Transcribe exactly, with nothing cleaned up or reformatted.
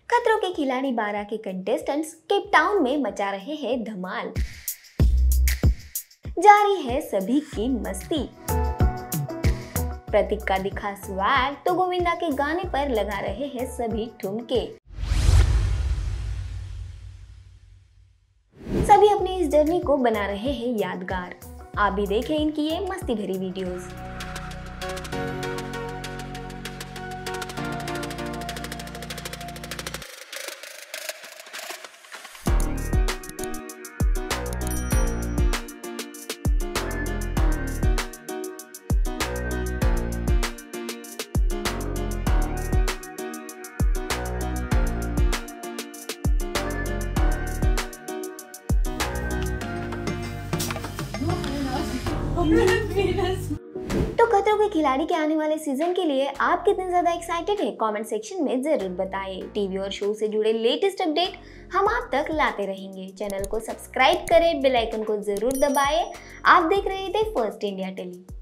खतरों के खिलाड़ी बारह के कंटेस्टेंट्स केप टाउन में मचा रहे हैं धमाल। जारी है सभी की मस्ती। प्रतीक का दिखा स्वैग तो गोविंदा के गाने पर लगा रहे हैं सभी ठुमके। सभी अपनी इस जर्नी को बना रहे हैं यादगार। आप भी देखें इनकी ये मस्ती भरी वीडियोस। तो खतरों के खिलाड़ी के आने वाले सीजन के लिए आप कितने ज्यादा एक्साइटेड हैं? कमेंट सेक्शन में जरूर बताएं। टीवी और शो से जुड़े लेटेस्ट अपडेट हम आप तक लाते रहेंगे। चैनल को सब्सक्राइब करें, बेल आइकन को जरूर दबाएं। आप देख रहे थे फर्स्ट इंडिया टेली।